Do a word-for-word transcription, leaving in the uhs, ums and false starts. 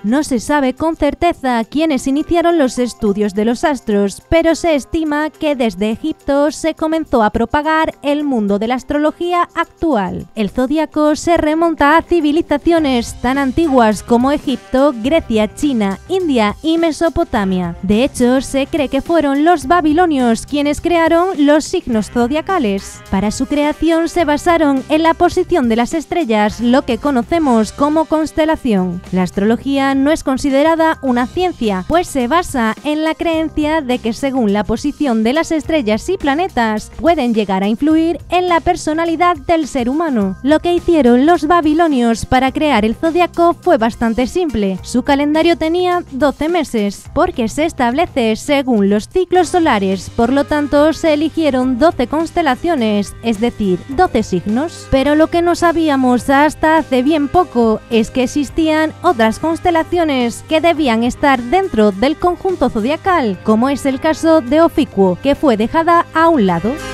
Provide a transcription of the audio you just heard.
No se sabe con certeza quiénes iniciaron los estudios de los astros, pero se estima que desde Egipto se comenzó a propagar el mundo de la astrología actual. El zodiaco se remonta a civilizaciones tan antiguas como Egipto, Grecia, China, India y Mesopotamia. De hecho, se cree que fueron los babilonios quienes crearon los signos zodiacales. Para su creación se basaron en la posición de las estrellas, lo que conocemos como constelación. La astrología no es considerada una ciencia, pues se basa en la creencia de que según la posición de las estrellas y planetas pueden llegar a influir en la personalidad del ser humano. Lo que hicieron los babilonios para crear el zodiaco fue bastante simple. Su calendario tenía doce meses, porque se establece según los ciclos solares, por lo tanto se eligieron doce constelaciones, es decir, doce signos. Pero lo que no sabíamos hasta hace bien poco es que existían otras constelaciones que debían estar dentro del conjunto zodiacal, como es el caso de Ofiuco, que fue dejada a un lado.